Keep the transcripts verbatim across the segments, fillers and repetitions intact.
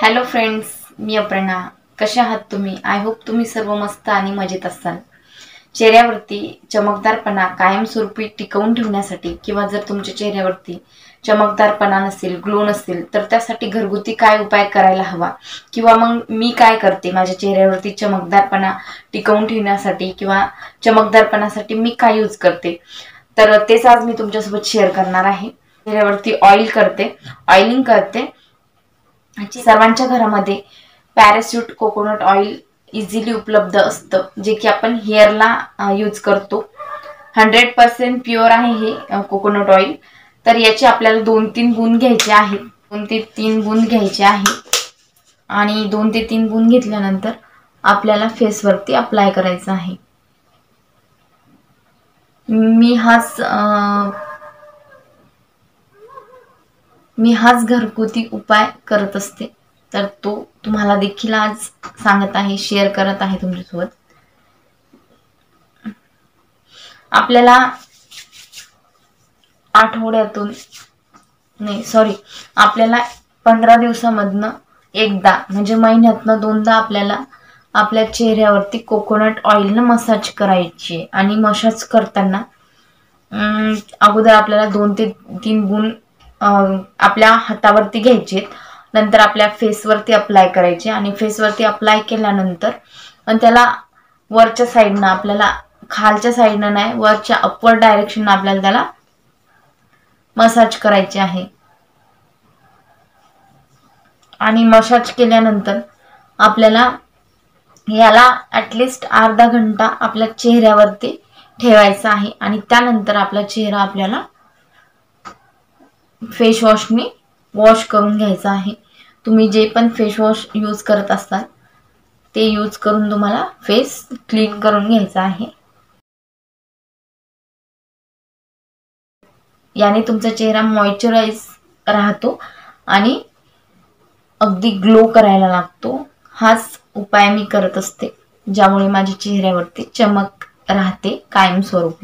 Hello friends, मी अपर्णा. कशा आहात तुम्ही? आय होप तुम्ही सर्व मस्त आणि मजेत असाल. चेहऱ्यावरती चमकदारपणा कायमस्वरूपी टिकवून ठेवण्यासाठी किंवा जर तुमच्या चेहऱ्यावरती चमकदारपणा नसेल, ग्लो नसेल, तर त्यासाठी घरगुती काय उपाय करायला हवा किंवा मग मी काय करते माझ्या चेहऱ्यावरती चमकदारपणा टिकवून ठेवण्यासाठी किंवा चमकदारपणासाठी मी काय यूज करते, तर तेच आज मी तुमच्यासोबत शेअर करणार आहे. चेहऱ्यावरती ऑइल करते, ऑइलिंग करते. सर्वांच्या घरामध्ये पॅराशूट कोकोनट ऑइल इझिली उपलब्ध असतं, जे की आपण हेअरला यूज करतो. हंड्रेड पर्सेंट प्युअर आहे हे कोकोनट ऑइल. तर याचे आपल्याला दोन तीन बूंद घ्यायचे आहेत. दोन ते तीन बूंद घ्यायचे आहे आणि दोन ते तीन बूंद घेतल्यानंतर आपल्याला फेसवरती अप्लाय करायचं आहे. मी हाच मी हाच घरगुती उपाय करत असते, तर तो तुम्हाला देखील आज सांगत आहे, शेअर करत आहे तुमच्यासोबत. आपल्याला आठवड्यातून नाही सॉरी आपल्याला पंधरा दिवसामधनं एकदा म्हणजे महिन्यातनं दोनदा आपल्याला आपल्या चेहऱ्यावरती कोकोनट ऑइलनं मसाज करायची. आणि मसाज करताना अगोदर आपल्याला दोन ते तीन बूंद आपल्या हातावरती घ्यायचे, नंतर आपल्या फेसवरती अप्लाय करायचे आणि फेसवरती अप्लाय केल्यानंतर आणि त्याला वरच्या साईडनं, आपल्याला खालच्या साईडनं नाही, वरच्या अपवर्ड डायरेक्शननं आपल्याला त्याला मसाज करायचे आहे. आणि मसाज केल्यानंतर आपल्याला याला ॲटलिस्ट अर्धा घंटा आपल्या चेहऱ्यावरती ठेवायचा आहे आणि त्यानंतर आपला चेहरा आपल्याला फेस वॉशने वॉश करून घ्यायचा आहे. तुम्ही जे पण फेस वॉश यूज करत असाल ते यूज करून तुम्हाला फेस क्लीन करून घ्यायचा आहे. याने तुमचा चेहरा मॉइश्चराइज राहतो आणि अगदी ग्लो करायला लागतो. हाच उपाय मी करत असते, ज्यामुळे माझ्या चेहऱ्यावरती चमक राहते कायमस्वरूपी.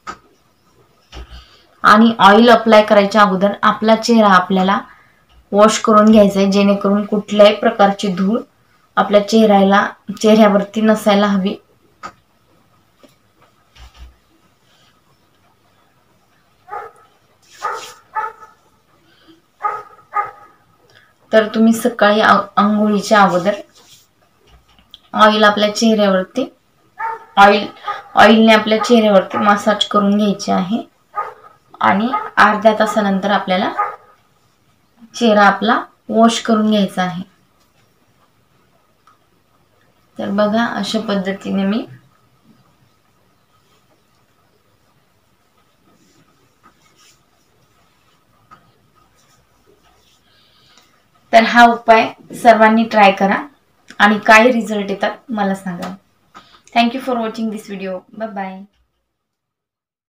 आणि ऑइल अप्लाय करायच्या अगोदर आपला चेहरा आपल्याला वॉश करून घ्यायचा आहे, जेणेकरून कुठल्याही प्रकारची धूळ आपल्या चेहऱ्याला चेहऱ्यावरती नसायला हवी. तर तुम्ही सकाळी आंघोळीच्या अगोदर ऑइल आपल्या चेहऱ्यावरती ऑइल ऑइलने आपल्या चेहऱ्यावरती मसाज करून घ्यायचे आहे आणि अर्ध्या तासानंतर आपल्याला चेहरा आपला वॉश करून घ्यायचा आहे. तर बघा, अशा पद्धतीने मी तर हा उपाय सर्वांनी ट्राय करा आणि काय रिझल्ट येतात मला सांगा. Thank you for watching this video. Bye bye.